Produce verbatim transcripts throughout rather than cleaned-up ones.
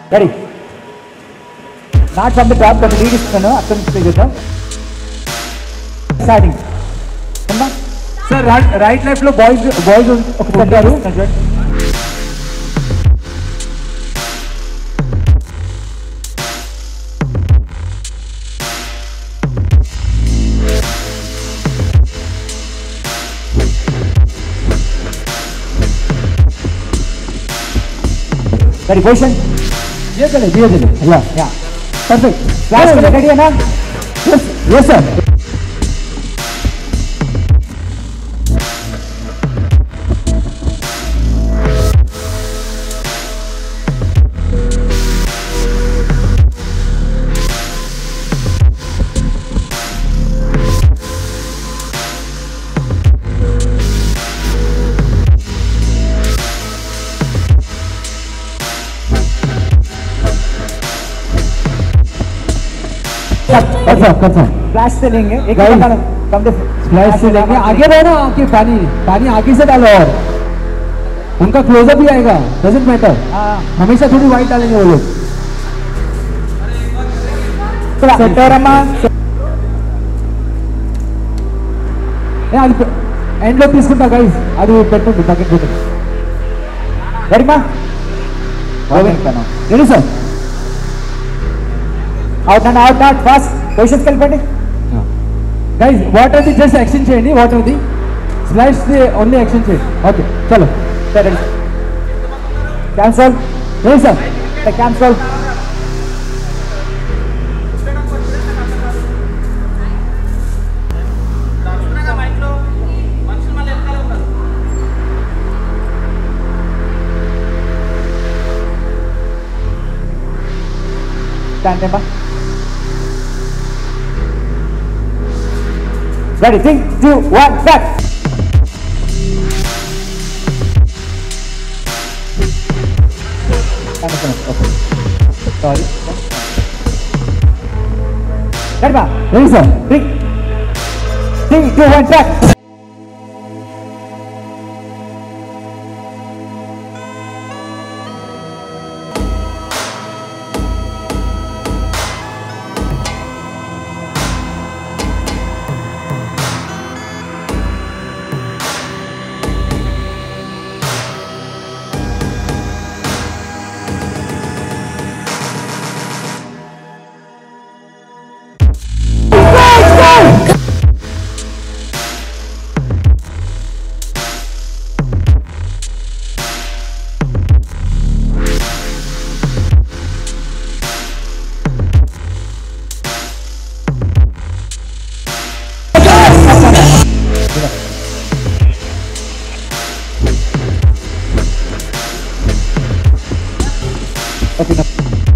Ready? Not from the top, but the lead is no. After the top. Starting. Come on. Sir, right, right, left, lo boys, boys, okay. Ready, position. Yes, sir. Yes, sir. Yeah, yeah. Perfect. Last one, ready, na? Yes, yes, sir. Flash से लेंगे एक कम दे flash से लेंगे आगे बढ़ो आगे पानी पानी आगे से डालो और उनका क्लोजअप भी आएगा डजंट मैटर हमेशा थोड़ी वाइट डालेंगे वो लोग सेटरमा అది ఎండ్ లో తీసుకుంటా గైస్ అది పెట్టండి బకెట్ పెట్టండి రెడీ మా ready sir out and out out fast positions కలిపండి guys water the just action చేయండి water the slash the only action చేయండి ఓకే చలో ready cancel ready sir cancel stand by. Ready, three, two, one, back. Okay. Sorry. Ready, ma? Ready, sir. Three, three, two, one, back. Okay, no.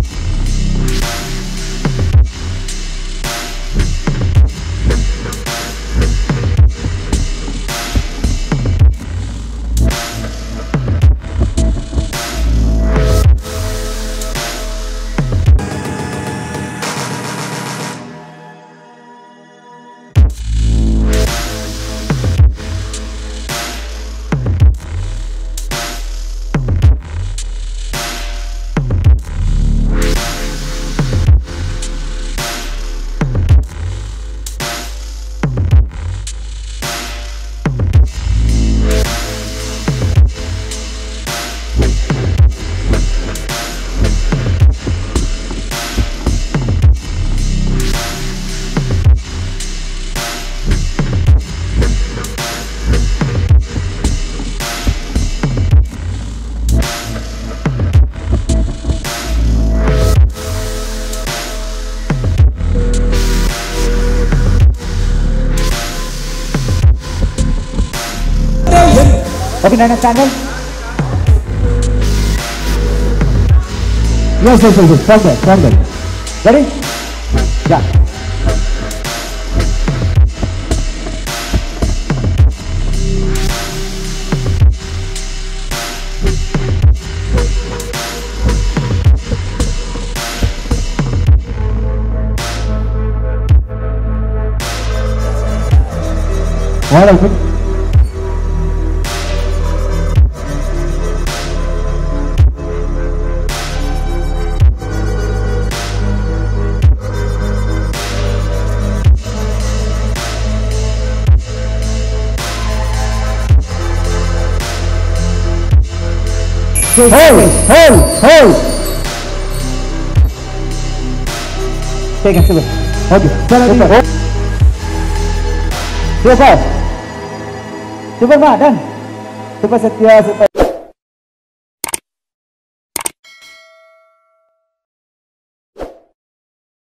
Okay, Nana, stand well. Yes, yes, yes, yes. Stand there, stand there. Ready? Yeah. All right, good. Hold, hold, hold. Okay, kan super. Okay, super. Super. Super, Mak, dan. Super setia, super.